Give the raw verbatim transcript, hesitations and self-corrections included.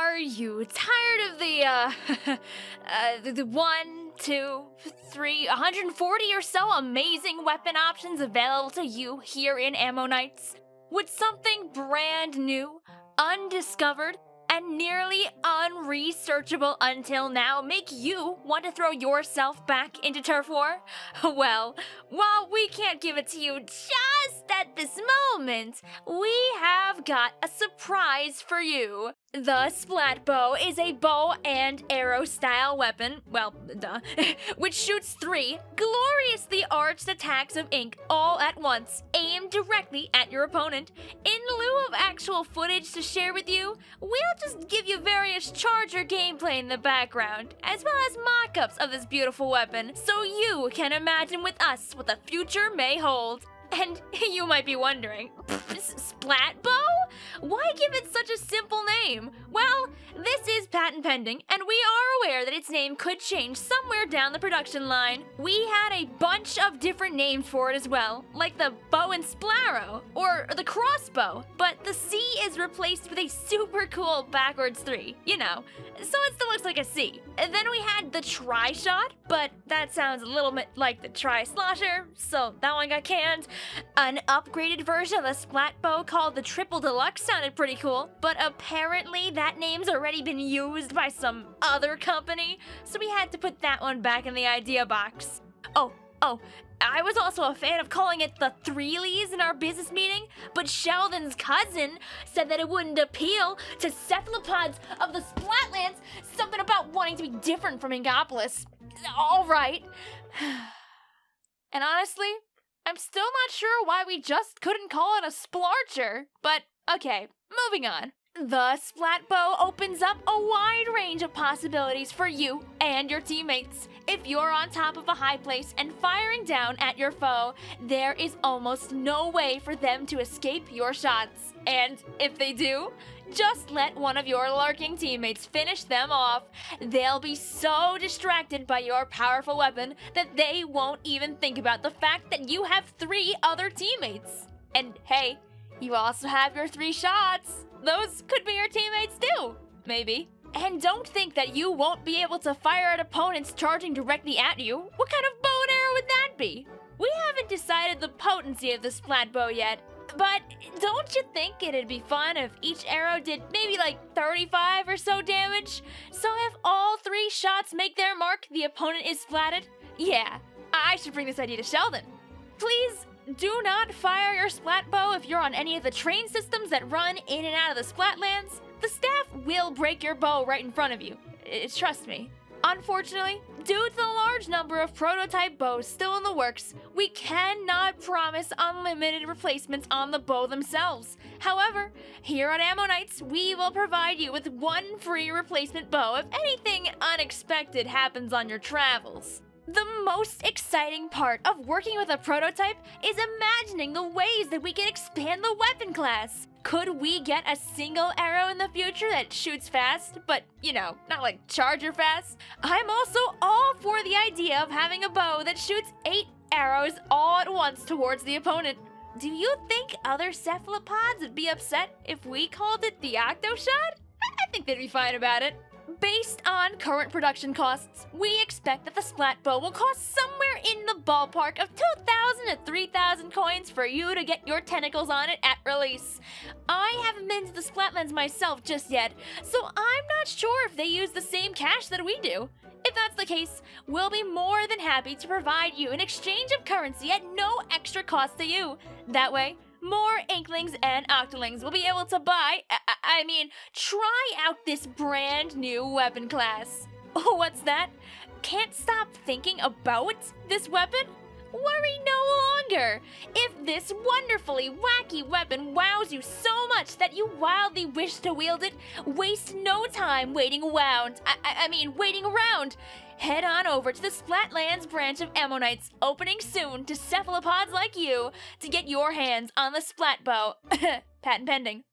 Are you tired of the, uh, uh, the, the one, two, three, one hundred forty or so amazing weapon options available to you here in Ammo Nights? Would something brand new, undiscovered, and nearly unresearchable until now make you want to throw yourself back into turf war? Well, while we can't give it to you just at this moment, we have got a surprise for you. The Splat Bow is a bow and arrow style weapon, well, duh, which shoots three gloriously arched attacks of ink all at once, aimed directly at your opponent. In lieu of actual footage to share with you, we'll just give you various charger gameplay in the background, as well as mock-ups of this beautiful weapon, so you can imagine with us what the future may hold. And you might be wondering, Splat Bow? Why give it such a simple name? Well, this is patent pending, and we are aware that its name could change somewhere down the production line. We had a bunch of different names for it as well, like the Bow and Splaro, or the Crossbow, but the C is replaced with a super cool backwards three, you know, so it still looks like a C. And then we had the Tri-Shot, but that sounds a little bit like the Tri-Slosher, so that one got canned. An upgraded version of the Splat Bow called the Triple Deluxe sounded pretty cool, but apparently that name's already been used by some other company, so we had to put that one back in the idea box. Oh, oh, I was also a fan of calling it the three's in our business meeting, but Sheldon's cousin said that it wouldn't appeal to cephalopods of the Splatlands, something about wanting to be different from Ingopolis. All right. And honestly, I'm still not sure why we just couldn't call it a Splarcher, but okay, moving on. The Splat Bow opens up a wide range of possibilities for you and your teammates. If you're on top of a high place and firing down at your foe, there is almost no way for them to escape your shots. And if they do, just let one of your lurking teammates finish them off. They'll be so distracted by your powerful weapon that they won't even think about the fact that you have three other teammates. And hey, you also have your three shots. Those could be your teammates too, maybe. And don't think that you won't be able to fire at opponents charging directly at you. What kind of bow and arrow would that be? We haven't decided the potency of the Splat Bow yet, but don't you think it'd be fun if each arrow did maybe like thirty-five or so damage? So if all three shots make their mark, the opponent is splatted? Yeah, I should bring this idea to Sheldon. Please do not fire your Splat Bow if you're on any of the train systems that run in and out of the Splatlands. The staff will break your bow right in front of you. It's, trust me. Unfortunately, due to the large number of prototype bows still in the works, we cannot promise unlimited replacements on the bow themselves. However, here on Ammo Nights, we will provide you with one free replacement bow if anything unexpected happens on your travels. The most exciting part of working with a prototype is imagining the ways that we can expand the weapon class. Could we get a single arrow in the future that shoots fast, but, you know, not like charger fast? I'm also all for the idea of having a bow that shoots eight arrows all at once towards the opponent. Do you think other cephalopods would be upset if we called it the Octoshot? I think they'd be fine about it. Based on current production costs, we expect that the Splat Bow will cost somewhere in the ballpark of two thousand to three thousand coins for you to get your tentacles on it at release. I haven't been to the Splatlands myself just yet, so I'm not sure if they use the same cash that we do. If that's the case, we'll be more than happy to provide you an exchange of currency at no extra cost to you. That way, more Inklings and Octolings will be able to buy, I, I mean, try out this brand new weapon class. Oh, what's that? Can't stop thinking about this weapon? Worry no longer! If this wonderfully wacky weapon wows you so much that you wildly wish to wield it, waste no time waiting around. I, I, I mean, waiting around. Head on over to the Splatlands branch of Ammo Nights, opening soon to cephalopods like you, to get your hands on the Splat Bow. Patent pending.